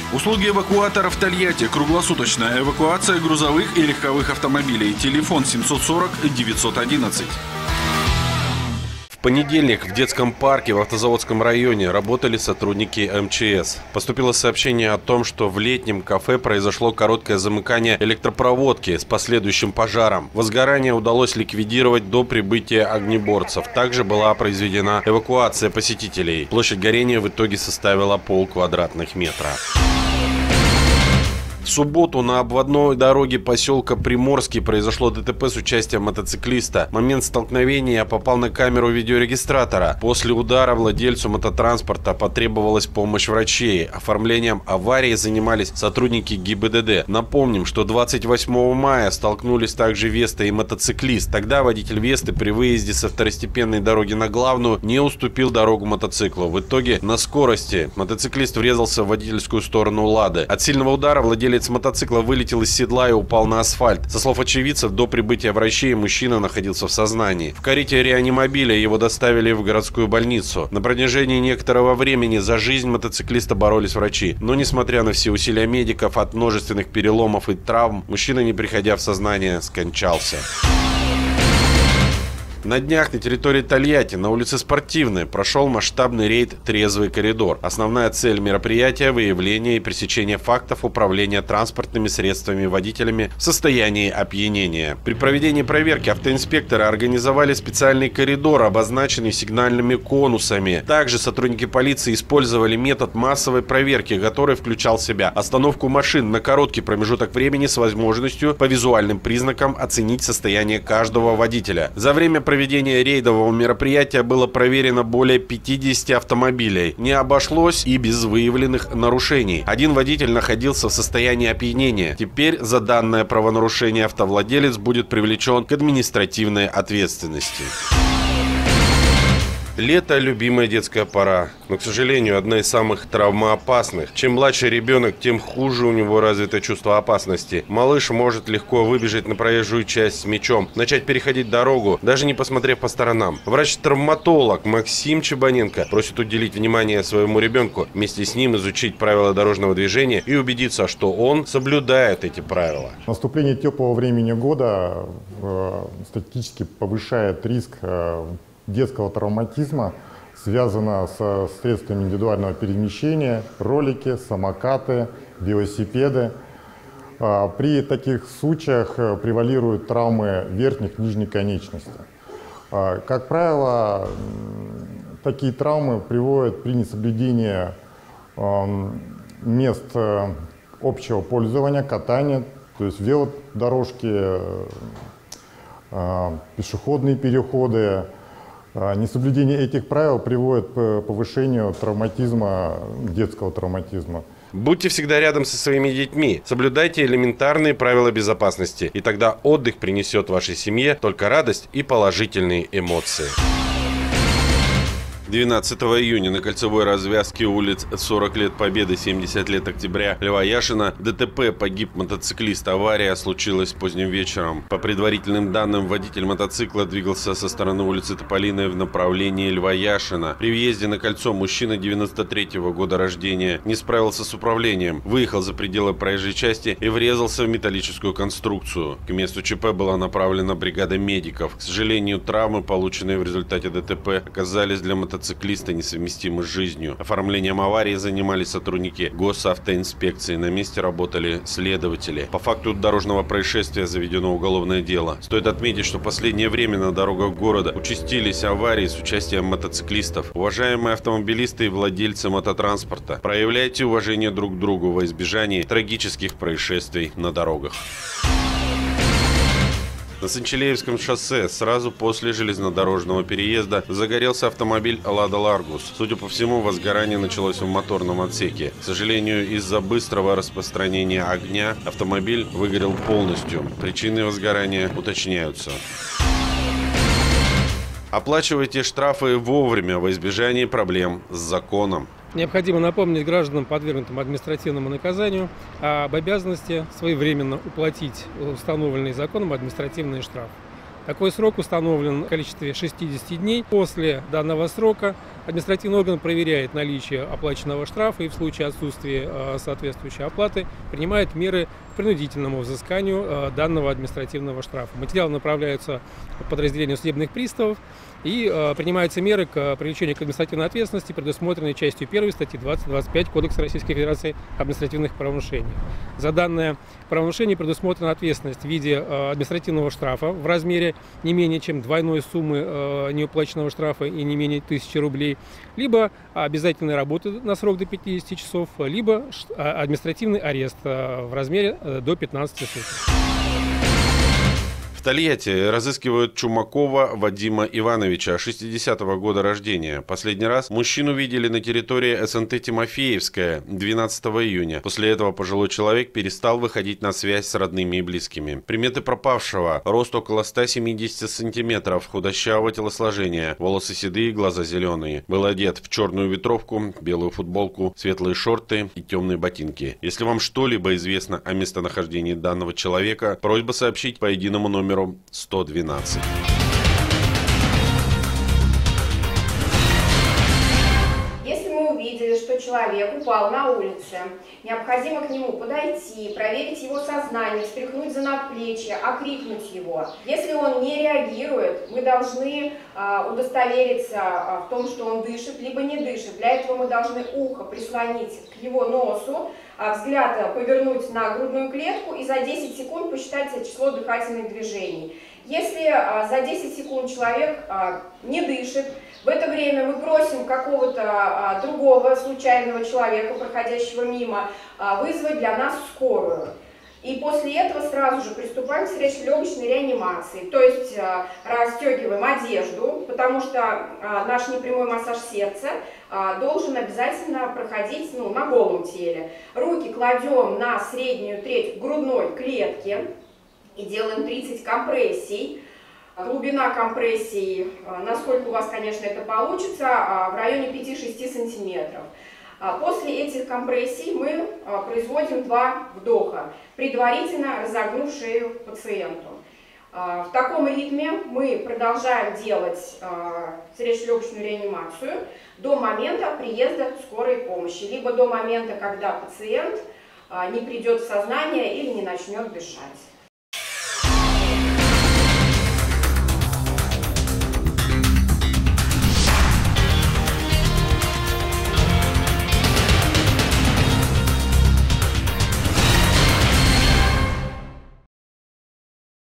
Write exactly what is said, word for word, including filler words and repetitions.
Услуги эвакуатора в Тольятти. Круглосуточная эвакуация грузовых и легковых автомобилей. Телефон семьсот сорок девятьсот одиннадцать. В понедельник в детском парке в Автозаводском районе работали сотрудники эм че эс. Поступило сообщение о том, что в летнем кафе произошло короткое замыкание электропроводки с последующим пожаром. Возгорание удалось ликвидировать до прибытия огнеборцев. Также была произведена эвакуация посетителей. Площадь горения в итоге составила полквадратных метра. В субботу на обводной дороге поселка Приморский произошло дэ тэ пэ с участием мотоциклиста. Момент столкновения попал на камеру видеорегистратора. После удара владельцу мототранспорта потребовалась помощь врачей. Оформлением аварии занимались сотрудники гэ и бэ дэ дэ. Напомним, что двадцать восьмого мая столкнулись также Веста и мотоциклист. Тогда водитель Весты при выезде со второстепенной дороги на главную не уступил дорогу мотоциклу. В итоге на скорости мотоциклист врезался в водительскую сторону Лады. От сильного удара владелец мотоцикла вылетел из седла и упал на асфальт. Со слов очевидцев, до прибытия врачей мужчина находился в сознании. В карете реанимобиля его доставили в городскую больницу. На протяжении некоторого времени за жизнь мотоциклиста боролись врачи. Но несмотря на все усилия медиков, от множественных переломов и травм, мужчина, не приходя в сознание, скончался. На днях на территории Тольятти на улице Спортивной прошел масштабный рейд «Трезвый коридор». Основная цель мероприятия – выявление и пресечение фактов управления транспортными средствами водителями в состоянии опьянения. При проведении проверки автоинспекторы организовали специальный коридор, обозначенный сигнальными конусами. Также сотрудники полиции использовали метод массовой проверки, который включал в себя остановку машин на короткий промежуток времени с возможностью по визуальным признакам оценить состояние каждого водителя. За время проведения рейдового мероприятия было проверено более пятидесяти автомобилей. Не обошлось и без выявленных нарушений. Один водитель находился в состоянии опьянения. Теперь за данное правонарушение автовладелец будет привлечен к административной ответственности. Лето – любимая детская пора, но, к сожалению, одна из самых травмоопасных. Чем младше ребенок, тем хуже у него развито чувство опасности. Малыш может легко выбежать на проезжую часть с мячом, начать переходить дорогу, даже не посмотрев по сторонам. Врач-травматолог Максим Чебаненко просит уделить внимание своему ребенку, вместе с ним изучить правила дорожного движения и убедиться, что он соблюдает эти правила. Наступление теплого времени года э, статистически повышает риск э, детского травматизма, связано со средствами индивидуального перемещения, ролики, самокаты, велосипеды. При таких случаях превалируют травмы верхних и нижних конечностей. Как правило, такие травмы приводят при несоблюдении мест общего пользования, катания, то есть велодорожки, пешеходные переходы. Несоблюдение этих правил приводит к повышению травматизма, детского травматизма. Будьте всегда рядом со своими детьми, соблюдайте элементарные правила безопасности, и тогда отдых принесет вашей семье только радость и положительные эмоции. двенадцатого июня на кольцевой развязке улиц сорок лет Победы, семьдесят лет Октября, Льва Яшина дэ тэ пэ, погиб мотоциклист. Авария случилась поздним вечером. По предварительным данным, водитель мотоцикла двигался со стороны улицы Тополиной в направлении Льва Яшина. При въезде на кольцо мужчина девяносто третьего года рождения не справился с управлением, выехал за пределы проезжей части и врезался в металлическую конструкцию. К месту ЧП была направлена бригада медиков. К сожалению, травмы, полученные в результате дэ тэ пэ, оказались для мотоциклиста мотоциклиста несовместимы с жизнью. Оформлением аварии занимались сотрудники госавтоинспекции. На месте работали следователи. По факту дорожного происшествия заведено уголовное дело. Стоит отметить, что в последнее время на дорогах города участились аварии с участием мотоциклистов. Уважаемые автомобилисты и владельцы мототранспорта, проявляйте уважение друг к другу во избежании трагических происшествий на дорогах. На Санчелеевском шоссе сразу после железнодорожного переезда загорелся автомобиль «Лада Ларгус». Судя по всему, возгорание началось в моторном отсеке. К сожалению, из-за быстрого распространения огня автомобиль выгорел полностью. Причины возгорания уточняются. Оплачивайте штрафы вовремя во избежание проблем с законом. Необходимо напомнить гражданам, подвергнутым административному наказанию, об обязанности своевременно уплатить установленный законом административный штраф. Такой срок установлен в количестве шестидесяти дней. После данного срока административный орган проверяет наличие оплаченного штрафа и в случае отсутствия соответствующей оплаты принимает меры к принудительному взысканию данного административного штрафа. Материалы направляются к подразделению судебных приставов и принимаются меры к привлечению к административной ответственности, предусмотренной частью первой статьи двадцать двадцать пять Кодекса Российской Федерации административных правонарушений. За данное правонарушение предусмотрена ответственность в виде административного штрафа в размере не менее чем двойной суммы неуплаченного штрафа и не менее тысячи рублей, либо обязательной работы на срок до пятидесяти часов, либо административный арест в размере до пятнадцати суток. В Тольятти разыскивают Чумакова Вадима Ивановича, шестидесятого года рождения. Последний раз мужчину видели на территории эс эн тэ Тимофеевская двенадцатого июня. После этого пожилой человек перестал выходить на связь с родными и близкими. Приметы пропавшего: рост около ста семидесяти сантиметров, худощавого телосложения, волосы седые, глаза зеленые. Был одет в черную ветровку, белую футболку, светлые шорты и темные ботинки. Если вам что-либо известно о местонахождении данного человека, просьба сообщить по единому номеру сто двенадцать. Если мы увидели, что человек упал на улице, необходимо к нему подойти, проверить его сознание, встряхнуть за надплечье, окрикнуть его. Если он не реагирует, мы должны э, удостовериться э, в том, что он дышит, либо не дышит. Для этого мы должны ухо прислонить к его носу, взгляд повернуть на грудную клетку и за десять секунд посчитать число дыхательных движений. Если а, за десять секунд человек а, не дышит, в это время мы просим какого-то а, другого случайного человека, проходящего мимо, а, вызвать для нас скорую. И после этого сразу же приступаем к сердечно-легочной реанимации. То есть а, расстегиваем одежду, потому что а, наш непрямой массаж сердца а, должен обязательно проходить ну, на голом теле. Руки кладем на среднюю треть грудной клетки и делаем тридцать компрессий. Глубина компрессии, а, насколько у вас, конечно, это получится, а, в районе пяти-шести сантиметров. После этих компрессий мы производим два вдоха, предварительно разогнув шею пациенту. В таком ритме мы продолжаем делать сердечно-легочную реанимацию до момента приезда скорой помощи, либо до момента, когда пациент не придет в сознание или не начнет дышать.